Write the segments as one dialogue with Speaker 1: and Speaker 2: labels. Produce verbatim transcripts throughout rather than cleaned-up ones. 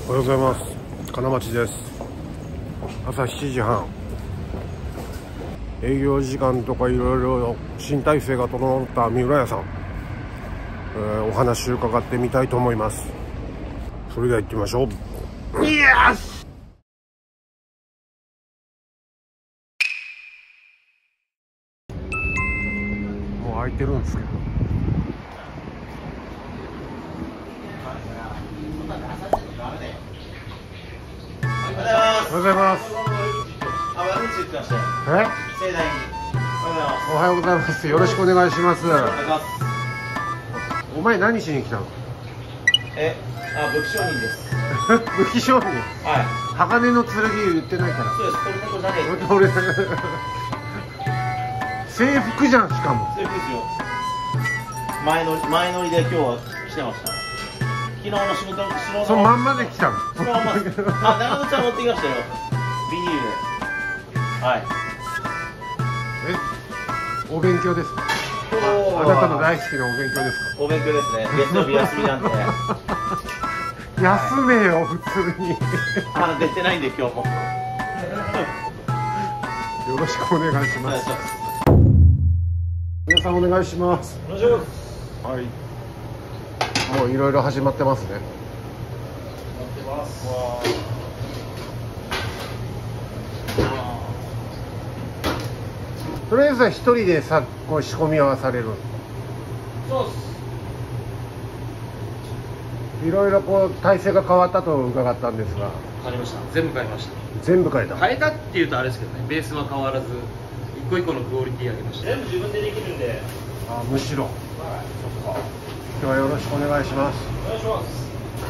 Speaker 1: おはようございます。金町です。朝しちじはん、営業時間とかいろいろ新体制が整った三浦屋さん、えー、お話を伺ってみたいと思います。それでは行ってみましょう。イエス。もう開いてるんですけど、おはようございます。え？おはようございます。よろしくお願いします。お前何しに来たの？
Speaker 2: え、あ、武器商人です。
Speaker 1: 武器商人？はい。鋼の剣言ってないから。
Speaker 2: そうです。これ猫じゃねえ。
Speaker 1: 俺制服じゃん、しかも。
Speaker 2: 制服ですよ。前乗り前乗りで今日は来てました。昨日の仕事の仕事の
Speaker 1: そのまんまで来たの。
Speaker 2: そのまんま。あ、長靴は持ってきましたよ。ビニールで。はい。
Speaker 1: え、お勉強ですか？あなたの大好きなお勉強ですか？
Speaker 2: お勉強ですね。月曜日休みなんで。
Speaker 1: 休めよ、普通に。
Speaker 2: あ、出てないんで今日も。
Speaker 1: よろしくお願いします。皆さんお願いします。
Speaker 2: お願いします。
Speaker 1: はい。もういろいろ始まってますね。
Speaker 2: 待ってます。
Speaker 1: とりあえずは一人でさ、こう仕込みはされる。
Speaker 2: そうっす。
Speaker 1: いろいろこう体制が変わったと伺ったんですが。
Speaker 3: 変わりました。全部変えました。
Speaker 1: 全部変えた。
Speaker 3: 変えたっていうとあれですけどね。ベースは変わらず、一個一個のクオリティ上げました。
Speaker 2: 全部自分でできるんで。
Speaker 1: あ、むしろ。
Speaker 2: はい。そっか。
Speaker 1: 今日はよろしくお願いします。
Speaker 2: お願いします。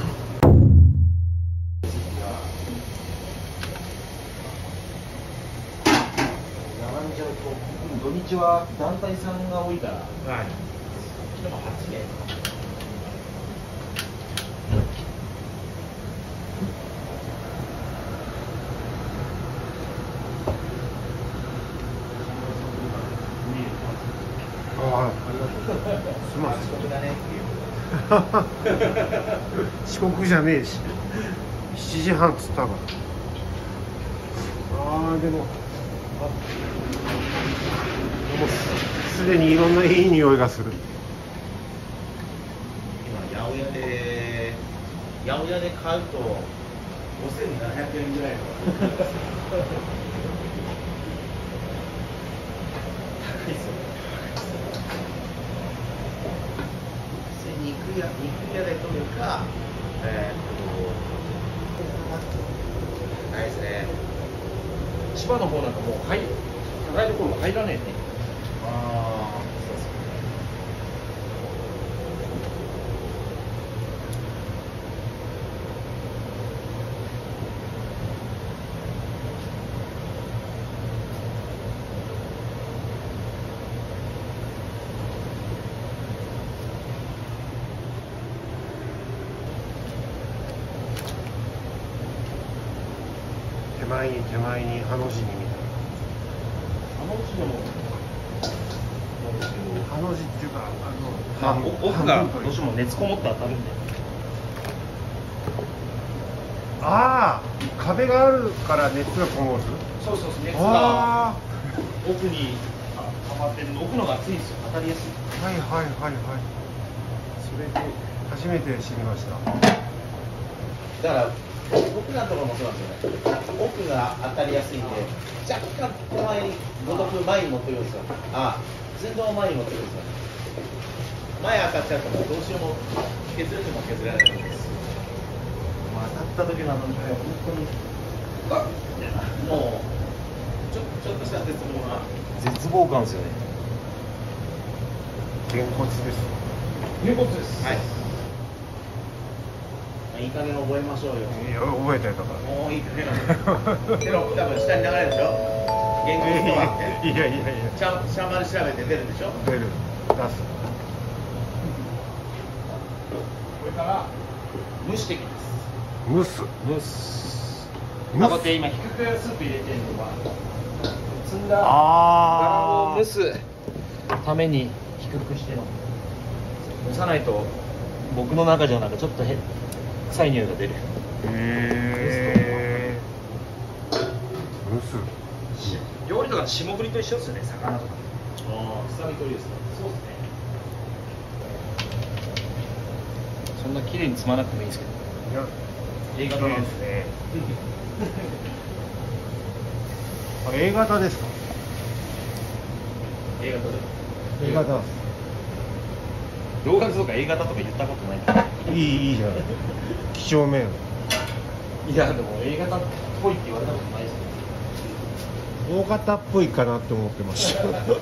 Speaker 2: 並んじゃうと、土日は団体さんが多いから。はい。でもはちめい。
Speaker 1: ああ、すみません。
Speaker 2: 遅刻だねっていう。
Speaker 1: 遅刻じゃねえし。しちじはんっつったから。ああ、でも。あ、でもすでにいろんないい匂いがする。
Speaker 2: 今八百屋で八百屋で買うとごせんななひゃくえんぐらいの高いですよ。肉屋肉屋で取るか、えー、っとないですね。
Speaker 3: 千葉の方なんかもうはい高いところも入らねえね。
Speaker 2: ああ、そうですね。
Speaker 1: 手前に手前にハの字に見た。
Speaker 2: あのうちでも
Speaker 1: ハの字っていうか、
Speaker 3: まあ奥がどうしても熱こもって当たるんで。
Speaker 1: ああ、壁があるから熱がこもる。
Speaker 3: そうそうそう。熱
Speaker 1: あ
Speaker 3: が奥に溜まってる奥のが熱いんですよ。当たりやすい。
Speaker 1: あ、はいはいはいはい。それで初めて知りました。
Speaker 2: だから僕らのところもそうなんですよね。奥が当たりやすいんで、若干手前にごとく前に持ってくるんですよ。ああ、寸胴を前に持ってくるんですよ。前当たっちゃうともうどうしようも削れても削れないんです。当たった時のあのね、本当にあっみたいな、もうちょちょっとした絶望が絶望感ですよね。
Speaker 1: げんこつです。
Speaker 2: げんこつです。はい。いい加減覚えましょうよ。
Speaker 1: いや、覚えてたから。
Speaker 2: もういい加減なんですよ。多分下に流れるでしょ。言語とはって。
Speaker 1: いやいやいや。
Speaker 2: シャシャンマル調べて出るでしょ。
Speaker 1: 出る。出す。
Speaker 2: これから蒸していきます。
Speaker 1: 蒸す。
Speaker 3: 蒸す。
Speaker 1: 蒸す。
Speaker 3: で今低くスープ入れてるのは積んだ柄
Speaker 1: あ
Speaker 3: を蒸すために低くしてます。蒸さないと僕の中じゃなんかちょっとへ臭い匂いが出る。
Speaker 1: へえ。ムス。
Speaker 3: 料理とか霜降りと一緒ですよね、魚とか。
Speaker 2: ああ、臭み取りですか。
Speaker 3: そうですね。そんな綺麗に積まなくてもいいですけど。
Speaker 1: いや、
Speaker 3: A 型なんですね。
Speaker 1: あれ A 型ですか。
Speaker 3: A 型で。
Speaker 1: A 型。
Speaker 3: 老眼とか A 型とか言ったことない。
Speaker 1: いいいいじゃない。几帳面。
Speaker 3: いやでも A 型っぽいって言われたことないですけど。
Speaker 1: O 型っぽいかなって思ってました。
Speaker 3: そうですね。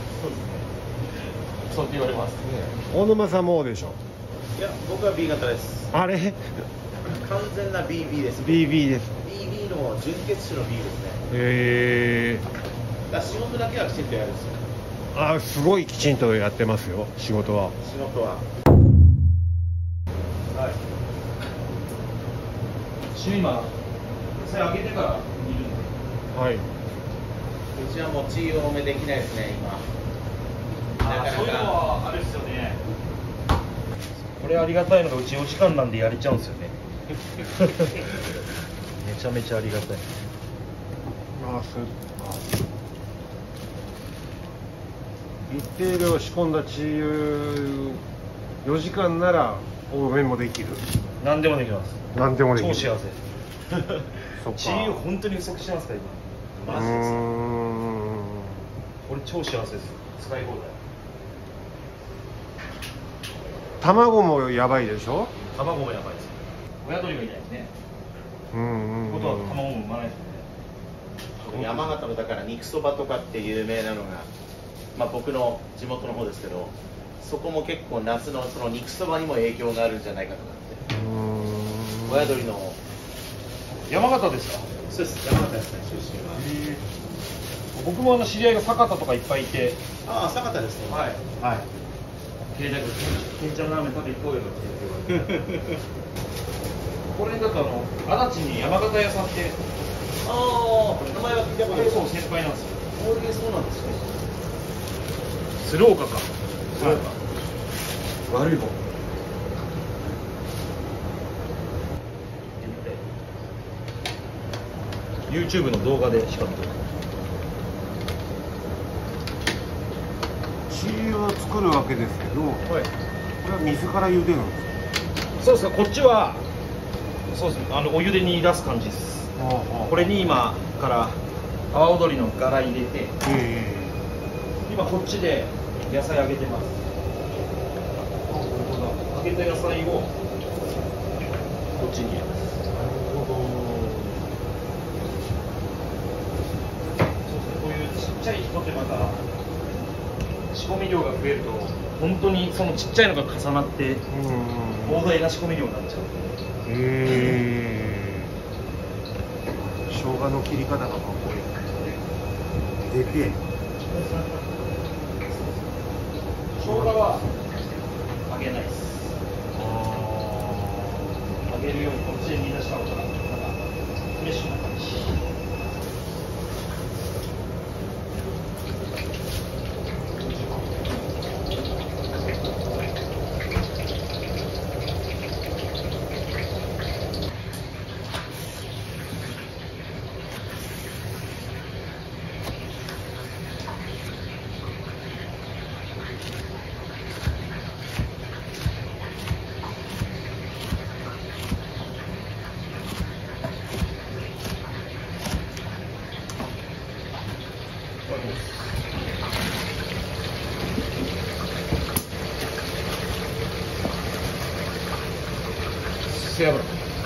Speaker 3: そうって言われます。
Speaker 1: 大沼さんも O でしょ。
Speaker 2: いや、僕は B 型です。
Speaker 1: あれ
Speaker 2: 完全な ビービー です。
Speaker 1: ビービー です。
Speaker 2: ビービー の純血種の B ですね。
Speaker 1: へえ。
Speaker 2: だから仕事だけはきちんとやるんですよ。
Speaker 1: あ、すごいきちんとやってますよ、仕事は。
Speaker 2: 仕事は。
Speaker 3: はい。週今、それ上げてから見るんで。
Speaker 1: はい。
Speaker 2: うちはもう血多めできないですね、今。なかなか
Speaker 3: そういうのはあれですよね。これありがたいのがうちお時間なんでやれちゃうんですよね。めちゃめちゃありがたい。
Speaker 1: あ、そう。一定量仕込んだ血よじかんなら多めもできる。
Speaker 3: 何でもできます。
Speaker 1: 何でもできる。
Speaker 3: 超幸せ。
Speaker 1: そっか。
Speaker 3: 血を本当に不足してますか今。
Speaker 2: マジですか。
Speaker 1: うーん。
Speaker 3: 俺超幸せです。使い放題。
Speaker 1: 卵もやばいでしょ。
Speaker 3: 卵もやばいです。親鳥がいないですね。
Speaker 1: うんうん
Speaker 3: ってことは卵も産まないですよね。
Speaker 2: 山形のだから肉そばとかって有名なのが、まあ、僕の地元の方ですけど、そこも結構夏のその肉そばにも影響があるんじゃないかとかって。
Speaker 1: うーん。
Speaker 2: 親鳥の。
Speaker 3: 山形ですか。
Speaker 2: そうです、山形ですね、出身は。
Speaker 3: 僕もあの知り合いが酒田とかいっぱいいて。
Speaker 2: ああ、酒田ですね。
Speaker 3: はい。はい。けんちゃんラーメン食べ行こうよって言ってこれだとあの足立に山形屋さんって
Speaker 2: ああ、名前は聞いたことある。
Speaker 3: そう先輩なんですよ。
Speaker 2: 大そうなんですね。
Speaker 3: 鶴岡か。鶴岡。悪い方。YouTube の動画でしか見てない。
Speaker 1: 血を作るわけですけど、
Speaker 3: はい。
Speaker 1: これは水から茹でるんですか。
Speaker 3: そうですか。こっちはそうですね。あのお湯で煮出す感じです。これに今から阿波踊りの柄入れて、
Speaker 1: え
Speaker 3: 今こっちで野菜揚げてます。揚げた野菜をこっちに入れます。
Speaker 1: なるほど。
Speaker 3: そうですね。こういうちっちゃい人ってまた仕込み量が増えると本当にそのちっちゃいのが重なって膨大な仕込み量になっちゃう。
Speaker 1: へえ。生姜の切り方がかっこいい。でけえ。
Speaker 3: 生姜は揚げないです。揚げるよりこっちで煮出した方がなんかフレッシュな感じ。背脂。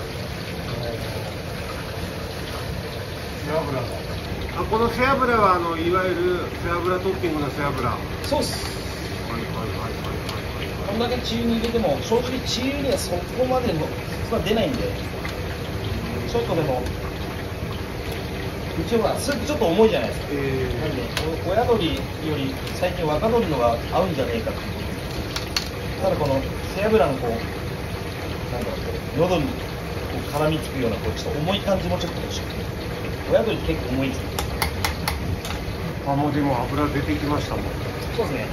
Speaker 1: 背脂。あ、この背脂はあのいわゆる背脂トッピングの背脂。はい
Speaker 3: そうっす。
Speaker 1: はいはいはい
Speaker 3: こんだけ血油に入れても正直血油にはそこまでの質は出ないんで、ちょっとでもうちはスープちょっと重いじゃないですか。
Speaker 1: えー
Speaker 3: なんでお親鶏より最近若鶏のが合うんじゃねえかっていう。ただこの背脂のこうなんかこう喉にこう絡みつくようなこうちょっと重い感じもちょっと欲しくて、親鶏って結構重いんですよ。
Speaker 1: あ、もうでも油出てきましたもん。
Speaker 3: そうですね。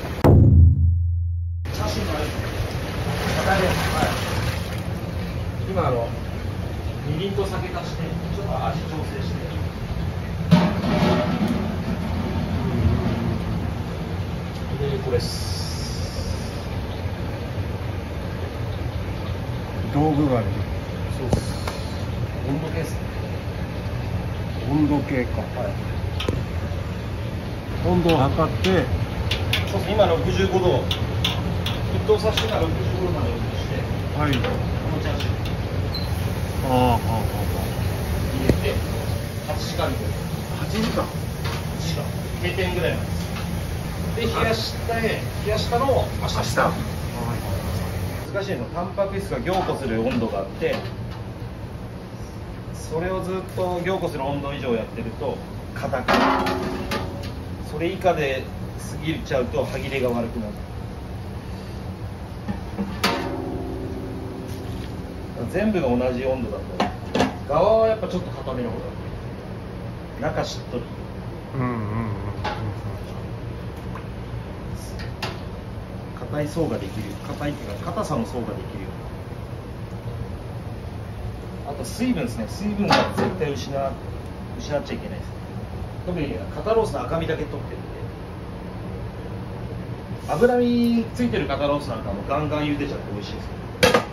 Speaker 3: チャーシューもあるんですね。硬いです。はい。 今あのみりんと酒足してちょっと味調整して。でこれです。
Speaker 1: 道具がある。
Speaker 3: そうです。温度計ですね。
Speaker 1: 温度計か。
Speaker 3: はい。
Speaker 1: 温度を測って。
Speaker 3: そうです。今ろくじゅうごど。沸騰させてからろくじゅうごどまで落として。
Speaker 1: はい。
Speaker 3: このチャーシュー。
Speaker 1: ああ、ああ、
Speaker 3: 入れてはちじかんぐらい。
Speaker 1: はちじかん。
Speaker 3: はちじかん。閉店ぐらいなんです。で冷やして冷やしたのを明日。明日。難しいの、タンパク質が凝固する温度があって、それをずっと凝固する温度以上やってると硬くなる。それ以下で過ぎちゃうと歯切れが悪くなる。全部が同じ温度だと側はやっぱちょっと硬めの方がいい。中しっとり。
Speaker 1: うんうんうんうん。
Speaker 3: 硬い層ができる。硬いっていうか硬さの層ができるような。あと水分ですね。水分が絶対失う失っちゃいけないです。特に肩ロースの赤身だけ取ってるんで、脂身ついてる肩ロースなんかもガンガン茹でちゃって美味しいですよ。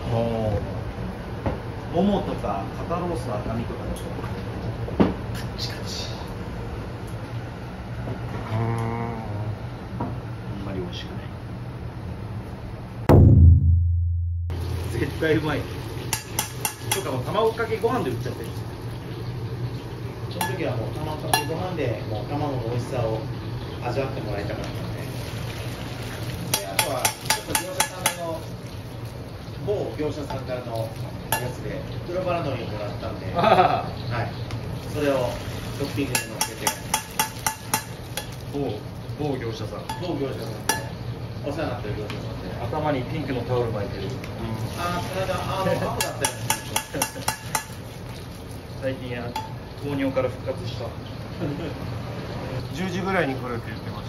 Speaker 3: ももとか肩ロースの赤身とかだとカッチカチ。
Speaker 1: うん。
Speaker 3: あんまり美味しくない。絶対うまい。とかもう卵かけご飯で売っちゃってる。その時はもう卵かけご飯でもう卵の美味しさを味わってもらいたかったので。であとはちょっと業者さんの某業者さんからのやつで黒バラのりもらったんで、はい、それをトッピングで乗っけて。某某業者さん。某業者さんでお世話になってる業者さんで頭にピンクのタオル巻いてる。うん、ああ、この間ああもう青だったよね。最近や糖尿から復活した。
Speaker 1: じゅうじぐらいに来るって言ってました。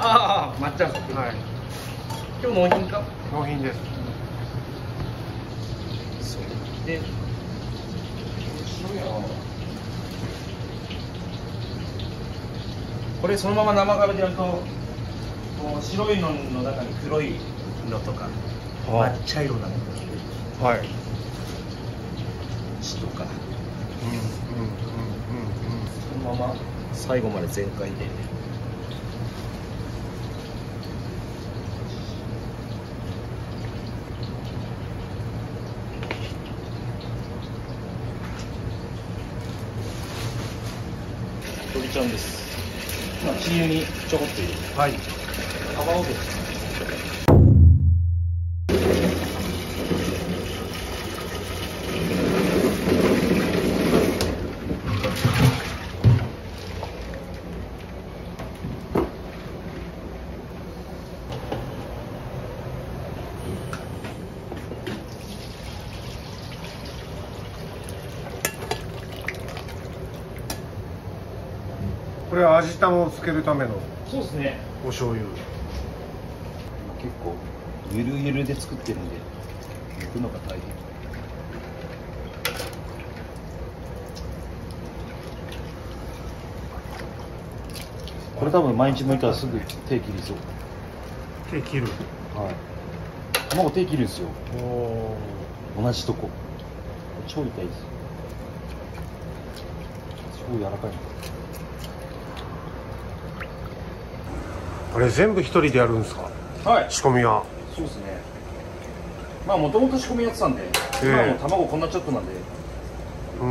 Speaker 3: ああ、抹茶。はい。今日納品か。
Speaker 1: 納品です。
Speaker 3: そうで、白いな。これそのまま生ガラでやると、こう白いのの中に黒いのとか、抹茶色なのとか、
Speaker 1: はい。
Speaker 3: 血とか、
Speaker 1: うんうんうんうんうん。
Speaker 3: そのまま最後まで全開で。鶏ちゃんです。まあ、チー油にちょこっと入れる。
Speaker 1: はい。
Speaker 3: 泡をです。
Speaker 1: これは味玉をつけるための
Speaker 3: そうですね。
Speaker 1: お醤油。
Speaker 3: 結構ゆるゆるで作ってるんで抜くのが大変。これ多分毎日剥いたらすぐ手切りそう。
Speaker 1: 手切る。
Speaker 3: はい。卵手切るんですよ。
Speaker 1: おお。
Speaker 3: 同じとこ。超痛いです。超柔らかい。
Speaker 1: あれ全部一人でやるんですか。
Speaker 3: はい。
Speaker 1: 仕込みは。
Speaker 3: そうですね。まあもともと仕込みやってたんで、
Speaker 1: えー、
Speaker 3: 今はもう卵こんなちょっとなんで、
Speaker 1: うん。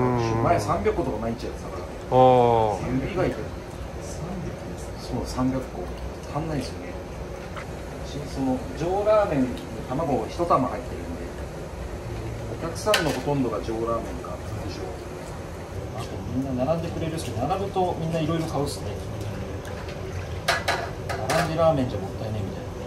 Speaker 3: 前さんびゃっことか毎日やってたから。
Speaker 1: ああ。
Speaker 3: 指が痛い。そうさんびゃっこ足んないですよね。その上ラーメンに卵一玉入ってるんで、お客さんのほとんどが上ラーメンか通常。あとみんな並んでくれるんですけど、並ぶとみんないろいろ買うっすね。並んでラーメンじゃもったいないみたいな。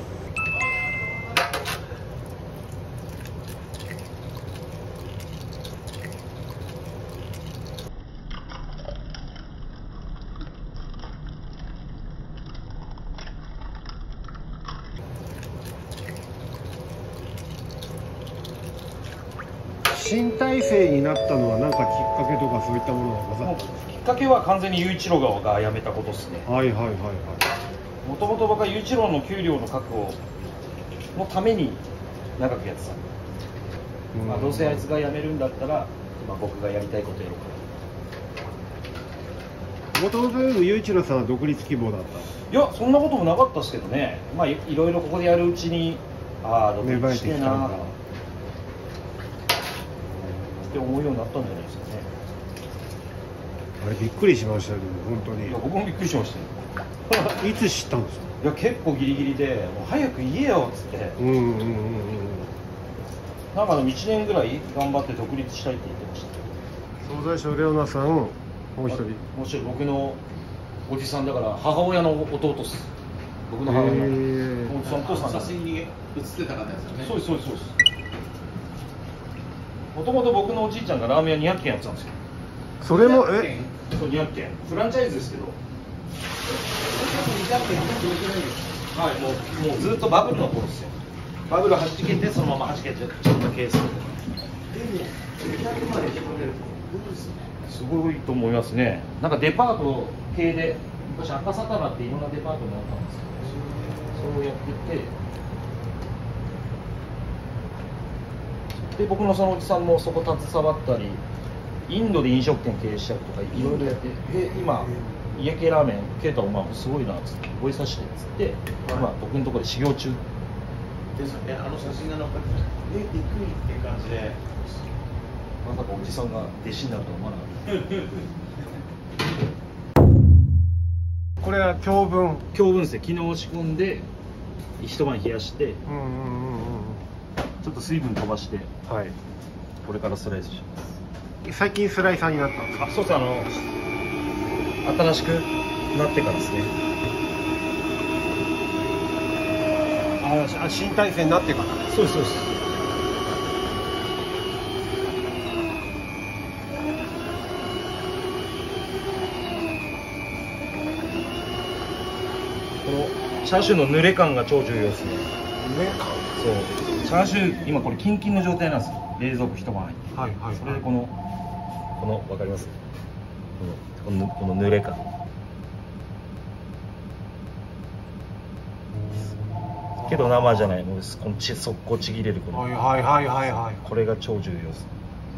Speaker 1: 新体制になったのは何かきっかけとかそういったものがございますか？
Speaker 3: きっかけは完全に雄一郎が辞めたことですね。
Speaker 1: はいはいはいはい。
Speaker 3: もともと僕は雄一郎の給料の確保のために長くやってたんで、
Speaker 1: うん、
Speaker 3: まあ、どうせあいつが辞めるんだったら、まあ、僕がやりたいことやろうか
Speaker 1: もともと雄一郎さんは独立希望だった？
Speaker 3: いや、そんなこともなかったですけどね、まあ、い, いろいろここでやるうちに、ああ、独
Speaker 1: 芽生え
Speaker 3: 立してて
Speaker 1: きたんだ。
Speaker 3: なって思うようになったんじゃないですかね。
Speaker 1: あれびっくりしましたよ、本当に。
Speaker 3: いや、僕もびっくりしましたよ。
Speaker 1: いつ知ったんですか？
Speaker 3: いや、結構ギリギリで、もう早く言えよっつって、
Speaker 1: うんうんうんうん。
Speaker 3: なんかでもいちねんぐらい頑張って独立したいって言ってました。
Speaker 1: 総菜所レオナさん、もう一人。
Speaker 3: もちろん僕のおじさんだから母親の弟っす。僕の母親のおじさんとさん。
Speaker 2: 写真に写ってた方ですよね。
Speaker 3: そうですそうですそうです。もともと僕のおじいちゃんがラーメン屋にひゃっけんやってたんですよ。
Speaker 1: それもえ
Speaker 3: そうにひゃっけんフランチャイズですけど。はい、もうもうずっとバブルの頃ですよ。バブルはじけてそのままはじけてちょっとケース。すごいと思いますね。なんかデパート系で昔赤坂がっていろんなデパートにあったんですけど、そうやってて。で僕のそのおじさんもそこ携わったり、インドで飲食店経営したりとかいろいろやって、で今家系ラーメンケイタお前すごいなっつって覚えさせてっつって、今僕のところで修行中
Speaker 2: ですよね。あの写真が載っかってて、え、びっくりっていう感じで、
Speaker 3: まさかおじさんが弟子になるとは思わなかった。
Speaker 1: これは教文。
Speaker 3: 教文ですね。昨日仕込んで一晩冷やして、
Speaker 1: うんうんうんうん。
Speaker 3: ちょっと水分飛ばして、
Speaker 1: はい。
Speaker 3: これからスライスします。
Speaker 1: 最近スライサーになったんですか？
Speaker 3: あ、そうです。あの新しくなってからですね。
Speaker 1: あ、新体制になってから。
Speaker 3: そうですそうです。このチャーシューの濡れ感が超重要ですね。
Speaker 1: 濡れ感。
Speaker 3: そう。チャーシュー今これキンキンの状態なんですよ。冷蔵庫一晩入って。
Speaker 1: はいはい。
Speaker 3: それでこのこのわかります？このこの濡れ感。けど生じゃないのです。このち速攻ちぎれるこの。
Speaker 1: はいはいはいはいはい。
Speaker 3: これが超重要です。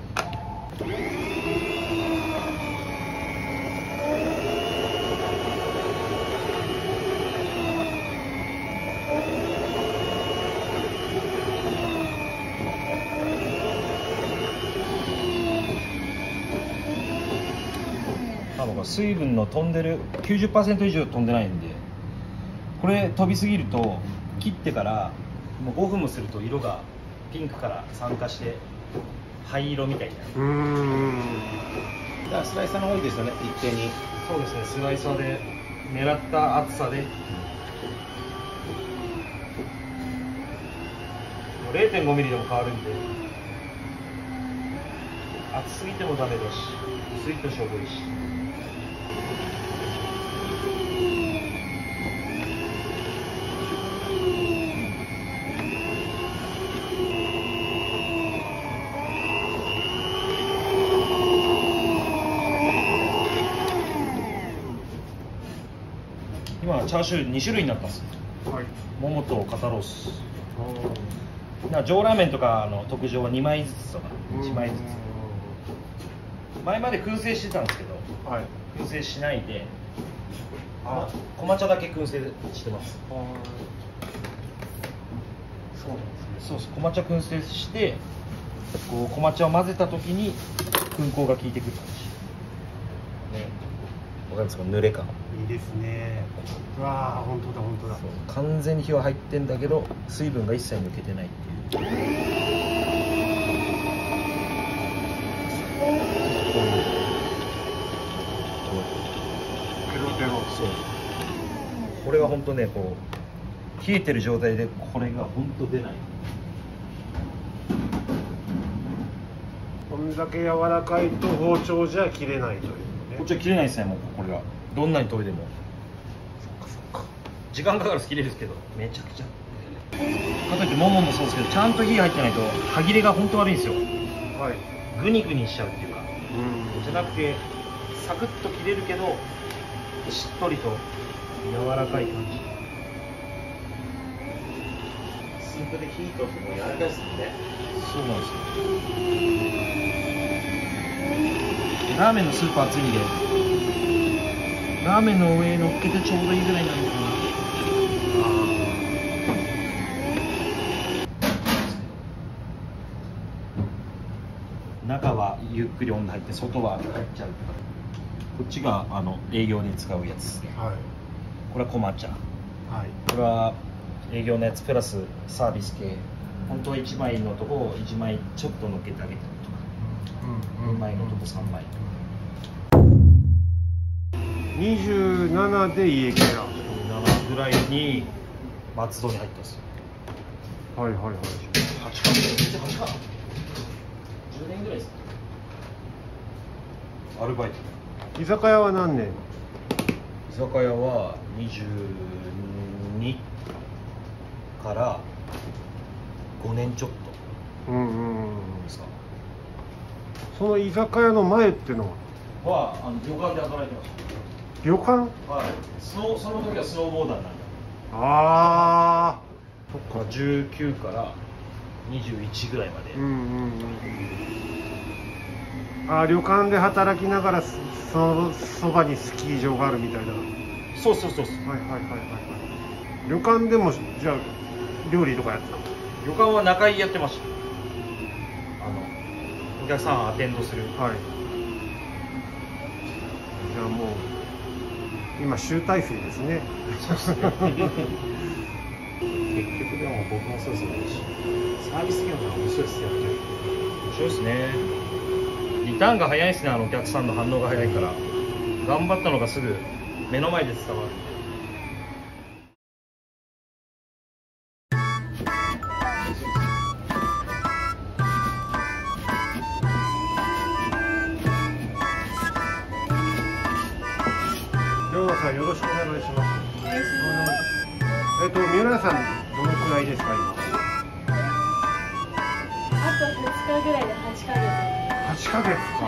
Speaker 3: 水分の飛んでる きゅうじゅっパーセント 以上飛んでないんで、これ飛びすぎると切ってからもうごふんもすると色がピンクから酸化して灰色みたいになる。
Speaker 1: うーん。
Speaker 2: だからスライサーの方がいいですよね、一定に。
Speaker 3: そうですね、スライサーで狙った厚さで、うん、れいてんごミリでも変わるんで、厚すぎてもダメだし、薄いとしょぼいし。今チャーシューに種類になったんですよ。はい。ももと肩ロース。な上ラーメンとかの特上はにまいずつとかいちまいずつ。前まで燻製してたんですけど、はい、燻製しないで、あ、小茶だけ燻製してます。そうなんですね。そうです。小茶燻製して、こう小茶を混ぜた時に燻香が効いてくる感じ。ね。わかりますか？濡れ感。
Speaker 1: いいですね。うわあ、本当だ本当だ。
Speaker 3: 完全に火は入ってんだけど水分が一切抜けてないっていう。
Speaker 1: ペロペロ。
Speaker 3: そう。これは本当ね、こう冷えてる状態でこれが本当出ない。
Speaker 1: こんだけ柔らかいと包丁じゃ切れないというね。
Speaker 3: 包丁切れないですね、もうこれがどんなに研いでも。そっかそっか。時間かかると切れるんですけど、めちゃくちゃ。かといってもももそうですけど、ちゃんと火入ってないと歯切れが本当悪いんですよ。
Speaker 1: はい、
Speaker 3: グニグニしちゃうっていうか、
Speaker 1: うん、
Speaker 3: じゃなくてサクッと切れるけどしっとりと柔らかい感じ。
Speaker 2: スープで火通すのも柔らかいですもんね。
Speaker 3: そうなんですよ。ラーメンのスープ熱いんで、ラーメンの上に乗っけてちょうどいいぐらいなんですね。中はゆっくり温度入って外は入っちゃう。こっちがあの営業で使うやつですね。
Speaker 1: はい、
Speaker 3: これはコマ茶。
Speaker 1: はい、
Speaker 3: これは営業のやつプラスサービス系。本当はいちまいのとこをいちまいちょっと乗っけてあげたりとか、うんうん、にまいのとこさんまい。
Speaker 1: にじゅうななで家来た。
Speaker 3: にじゅうななぐらいに松戸に入ったんですよ。
Speaker 1: はいはいはい。
Speaker 3: はちかげつ、はちかな。じゅうねんぐらいですか。アルバイト。
Speaker 1: 居酒屋は何年？
Speaker 3: 居酒屋はにじゅうにからごねんちょっと。
Speaker 1: うんうんうん。
Speaker 3: ですか。
Speaker 1: その居酒屋の前ってのは？
Speaker 3: はあの旅館で働いてました。
Speaker 1: 旅館？
Speaker 3: はい。スノーその時はスノーボーダーなんだ。
Speaker 1: ああ。
Speaker 3: そっか。じゅうきゅうからにじゅういちぐらいまで。
Speaker 1: うんうんうん。ああ、旅館で働きながらそのそばにスキー場があるみたいな。
Speaker 3: そうそうそうそう。
Speaker 1: はいはいはいはいはい。旅館でもじゃあ料理とかやってたの？
Speaker 3: 旅館は仲居やってました。あのお客さんアテンドする。
Speaker 1: はい。じゃあもう今集大成ですね。
Speaker 3: そうですね。結局でも僕もそうですね。サービス業が面白いですね。面白いですね。リターンが早いですね。あのお客さんの反応が早いから、頑張ったのがすぐ目の前で伝わる。
Speaker 1: よろしくお願いします。
Speaker 4: お願いします。
Speaker 1: えっと三浦さんどのくらいですか今？
Speaker 4: あとふつかぐらいではちかげつ。
Speaker 1: はちかげつか。
Speaker 4: は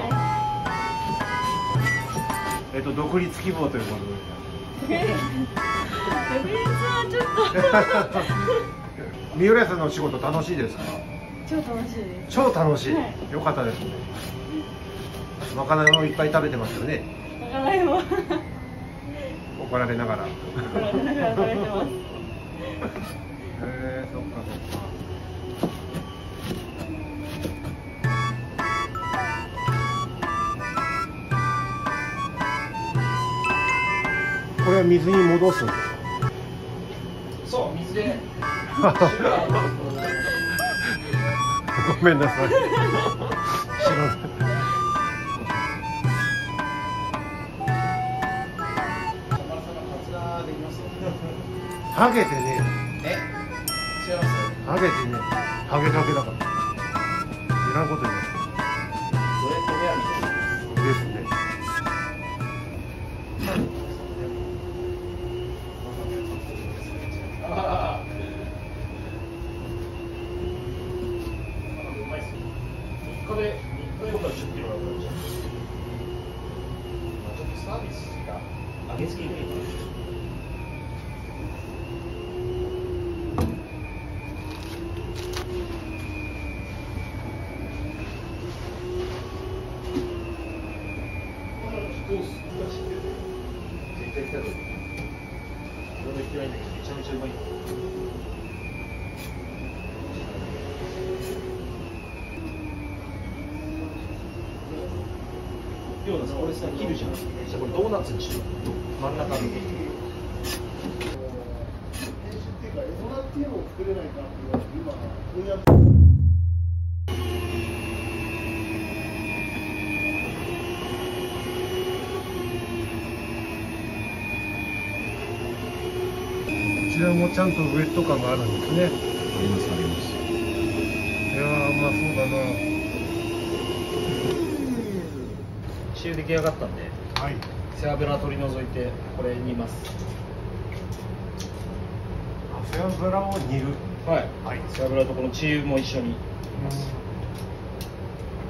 Speaker 1: い、えっと独立希望ということで。
Speaker 4: 独立はちょっと。
Speaker 1: 三浦さんのお仕事楽しいですか？
Speaker 4: 超楽しいです。
Speaker 1: 超楽しい。
Speaker 4: はい、
Speaker 1: よかったですね。まかないもいっぱい食べてますよね。
Speaker 4: まかないも。
Speaker 1: 怒られながら。
Speaker 4: 怒られながら食べてます。
Speaker 1: へえ、そっかそっか。これは水に戻すんですか？
Speaker 3: そう、水で。
Speaker 1: ごめんなさい。知らない。ハゲてね。
Speaker 2: え？違います？
Speaker 1: ハゲてね。ハゲかけだから。いらんこと言います。
Speaker 2: ドレッドヘアみたいな。
Speaker 1: ですね。
Speaker 3: ああ。うまいっすよ。みっかで、みっかでじゅっキロだったんじゃん。ちょっとサービスが上げすぎていいかな。コース出して絶対来たと思う。俺も行ってないんだけどめちゃめちゃうまい。要はさ、これさ、切るじゃん。じゃあこれドーナツにしよう。真ん中に。
Speaker 5: っていうか、エゾナっていうのを作れないかっていうのは今翻訳。
Speaker 1: こちらもちゃんとウエット感があるんですね。
Speaker 3: ありますあります。
Speaker 1: いやー、うまそうだな。
Speaker 3: 仕上出来上がったんで、
Speaker 1: はい。
Speaker 3: 背脂取り除いてこれ煮ます。
Speaker 1: 背脂を煮る。
Speaker 3: はい。
Speaker 1: はい。
Speaker 3: 背脂とこのチーズも一緒に煮ます。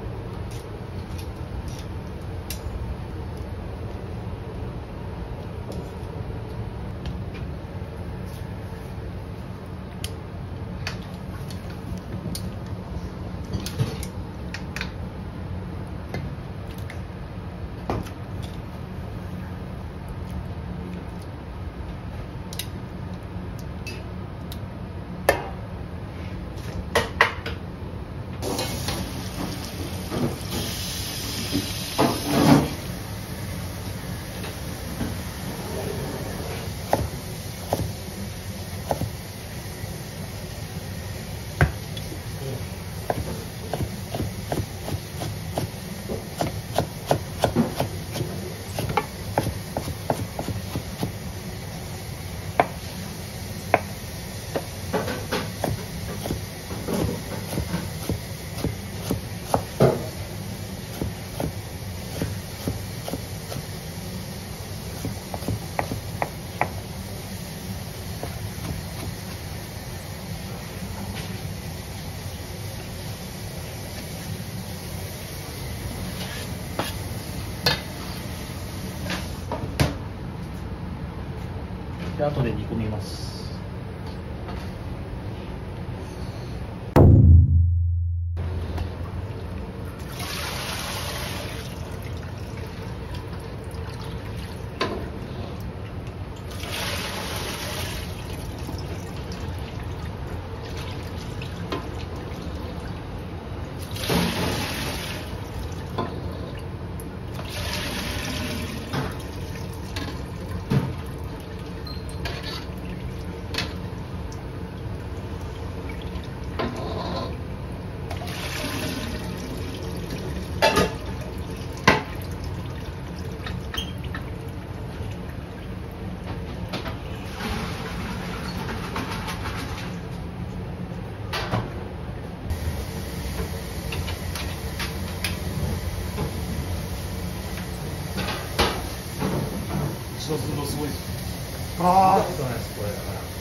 Speaker 3: で後で煮込みます。 白酢のすごいです。
Speaker 1: あ
Speaker 3: ことないですこれ。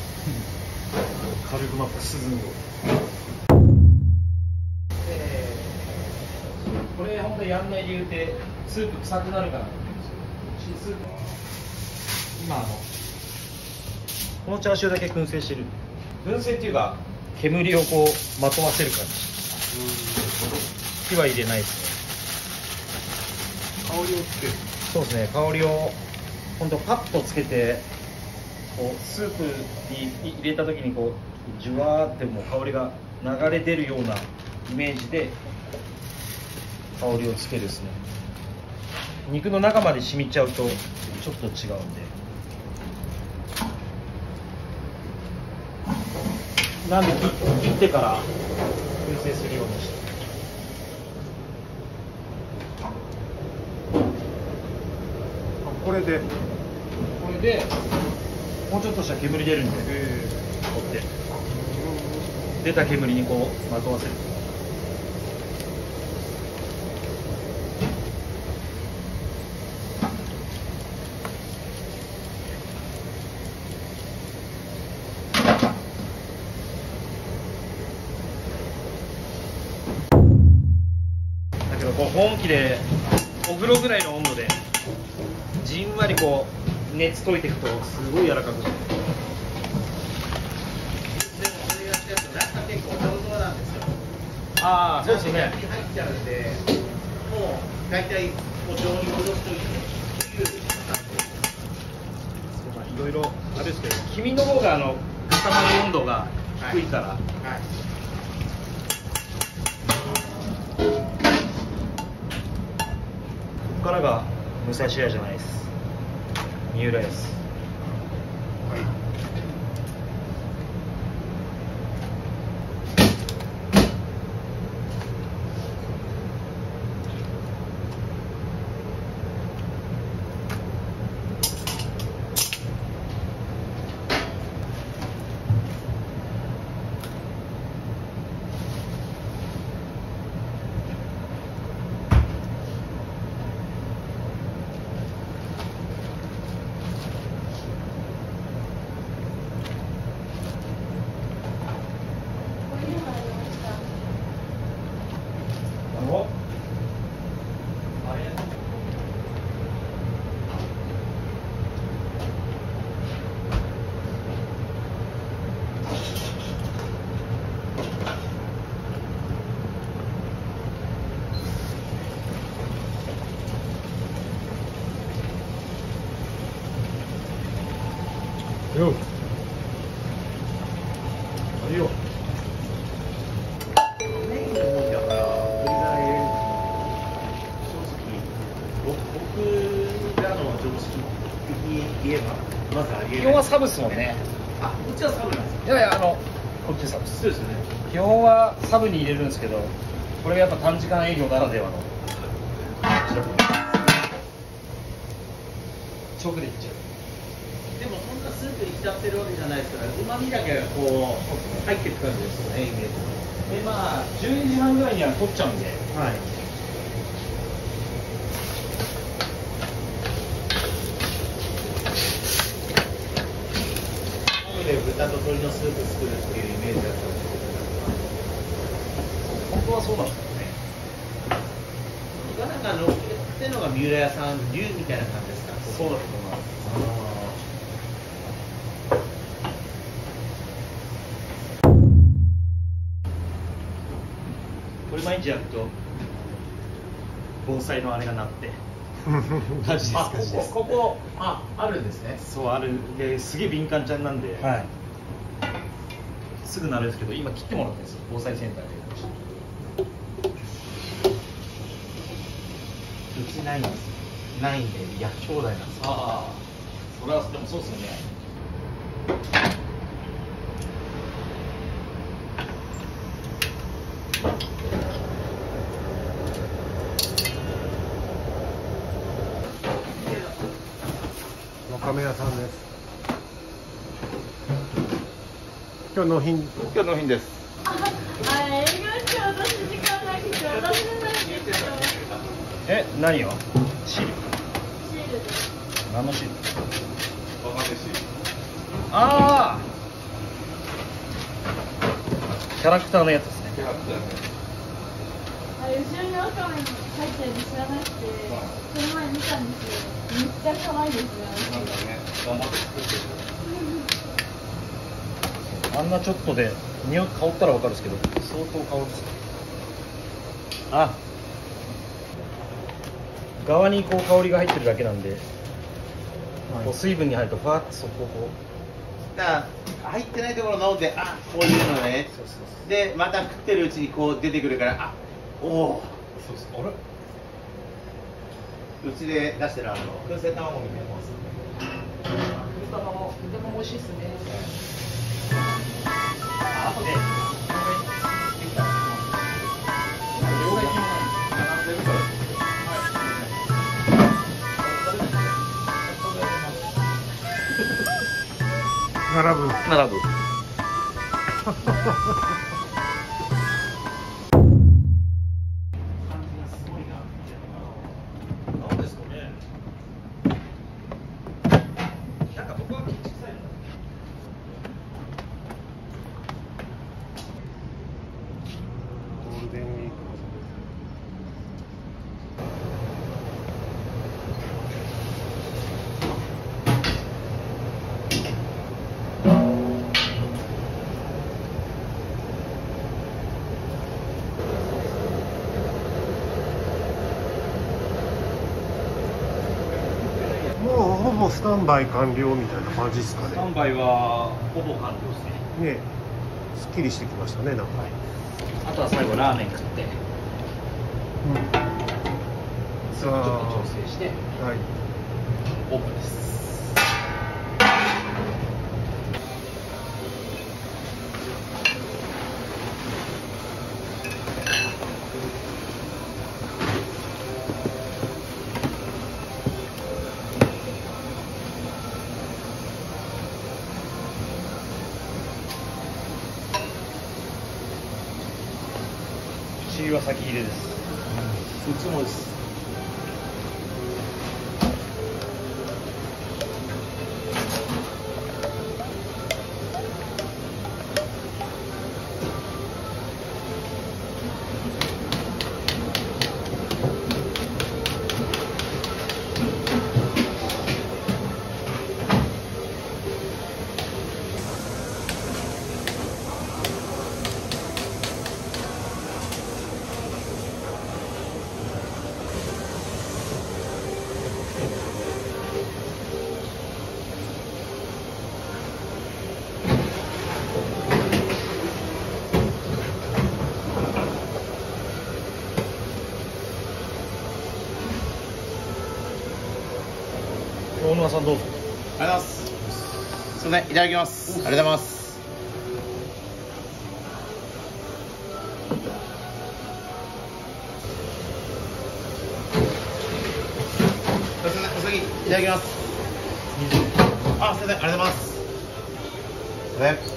Speaker 3: 軽くまた涼む。これ本当にやんない理由ってスープ臭くなるからなんですよ。スープ今あのこのチャーシューだけ燻製してる。燻製っていうか煙をこうまとわせる感じ。火は入れないですね。
Speaker 1: 香りをつける。
Speaker 3: そうですね。香りを本当パッとつけてこうスープに入れた時にこうジュワーってもう香りが流れ出るようなイメージで香りをつけるですね。肉の中まで染みちゃうとちょっと違うんで、なんで切ってから燻製するようにして。
Speaker 1: これで
Speaker 3: これでもうちょっとした煙出るんで、こうやって出た煙にこうまとわせる。だけどこう保温器でお風呂ぐらいの温度でじんわりこう熱解いていくとすごい柔らかくなる。
Speaker 2: でもそれやってると中結構トロトロなんですよ。
Speaker 3: ああ、そうですね。
Speaker 2: 中に入っちゃうんで、もう大体お常に戻しといて
Speaker 3: いろいろあれですけど、黄身の方があの固まる温度が低いから、
Speaker 2: はい、
Speaker 3: ここからが武蔵屋じゃないです。三浦屋です。
Speaker 1: よ
Speaker 3: いいよ。
Speaker 2: メインの方だからブリザー正直僕らの常識的に言えばまずありえない。
Speaker 3: 基本はサブっすもんね。
Speaker 2: あ、こっちはサブなんですか。
Speaker 3: いやいや、あのこっちサブっす。
Speaker 2: そうですよね。
Speaker 3: 基本はサブに入れるんですけど、これがやっぱ短時間営業ならではの直でいっちゃう。
Speaker 2: でもそんなスープに浸ってるわけじゃないですから、旨味だけがこう入っていく感じですよね、イメージ。
Speaker 3: でまあじゅうにじはんぐらいには取っちゃうんで、
Speaker 2: はい。で豚と鶏のスープ作るっていうイメージだったんですけど、
Speaker 3: 本当はそうなんですよね。
Speaker 2: がなんか乗っけてるのが三浦屋さん流みたいな感じですか。
Speaker 3: そうだと思います。 これ毎日やると防災のあれが鳴って火事です
Speaker 2: あ、
Speaker 3: 火事です。
Speaker 2: ここここああるんですね。
Speaker 3: そうあるですげえ敏感ちゃんなんで、
Speaker 2: はい。
Speaker 3: すぐなるんですけど今切ってもらってるんですよ防災センターで。
Speaker 2: うちないんです。ないんで薬兄弟なんです。
Speaker 3: ああそれはでもそうですよね。
Speaker 1: わかめ屋さんです。今日納品。
Speaker 2: 今日納品です。
Speaker 4: あ、あ営業中私時間なくて私のないんですよ。
Speaker 3: え何よシール
Speaker 4: シールです。
Speaker 3: 何のシール？
Speaker 2: わかめシール。
Speaker 3: ああキャラクターのやつですね。
Speaker 2: キャラクターね。
Speaker 4: あれ後ろにワカメ入ってるの知らなくて、その前見たんですよ。めっちゃ可愛いですよ。
Speaker 2: なんかね、頑張って作ってる。
Speaker 3: あんなちょっとで匂い香ったらわかるんですけど相当香るんです。あ側にこう香りが入ってるだけなんで、こう水分に入るとファーッとそこをこう
Speaker 2: だから入ってないところ飲んで、あ、こういうのね。
Speaker 3: そうそうそう
Speaker 2: で、また食ってるうちにこう出てくるから、あ、おお。
Speaker 3: そうそうあれ
Speaker 2: うちで出してるあの燻製卵みたいなもんです。
Speaker 3: 豚の豚も美味しいですね。あとで
Speaker 1: 並ぶ。
Speaker 3: 並ぶ。なんですかね。なんか僕は小さいの。
Speaker 1: ゴールデンウィーク。もうほぼスタンバイ完了みたいな感じですかね。
Speaker 3: スタンバイはほぼ完了ですね。
Speaker 1: ね、すっきりしてきましたね、なんか。
Speaker 3: あとは最後ラーメン食って、
Speaker 1: うん。
Speaker 3: ちょっと調整して
Speaker 1: はい。
Speaker 3: オープンです。汁は先入れです。
Speaker 2: うちもです。
Speaker 3: 大沼さんどうぞ。
Speaker 2: ありがとうございます。すみません、いただきます。ありがとうございます。すみません、お先いただきます。あ、すみません、ありがとうございます。すみません。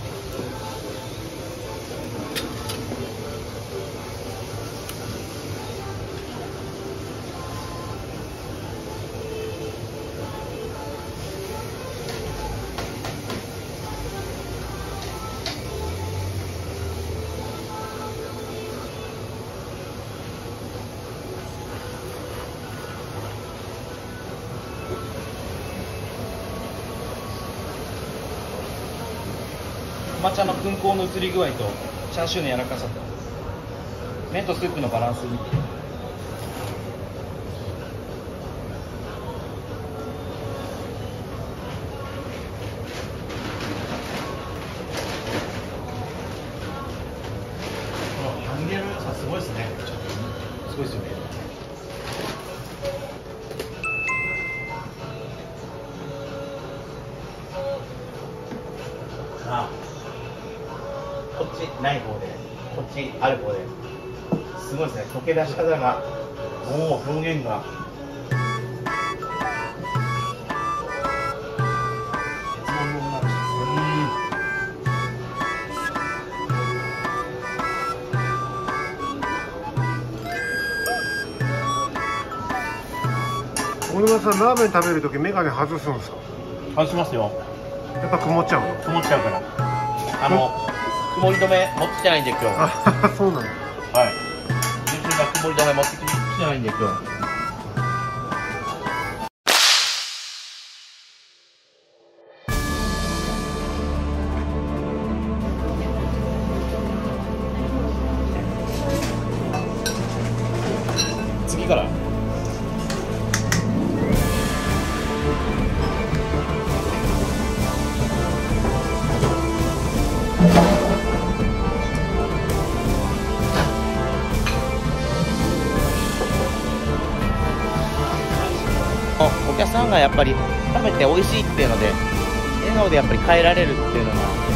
Speaker 3: 抹茶の燻香の移り具合とチャーシューの柔らかさと麺とスープのバランス見て。ハンゲの良さすごいですね。すごいですよね。あ、こっちない方で、こっちある方で、すごいですね。溶け出し方が、もう表現が。別物になるし、
Speaker 1: 小沼さん、ラーメン食べるときメガネ外すんですか？
Speaker 3: 外しますよ。
Speaker 1: やっぱ曇っちゃうの？
Speaker 3: 曇っちゃうから。あの、曇り止め持ってきてないんで今日。
Speaker 1: あ、そうなの。
Speaker 3: はい。自分が曇り止め持ってきてないんで今日。次から。お客さんがやっぱり食べて美味しいっていうので笑顔でやっぱり変えられるっていうのが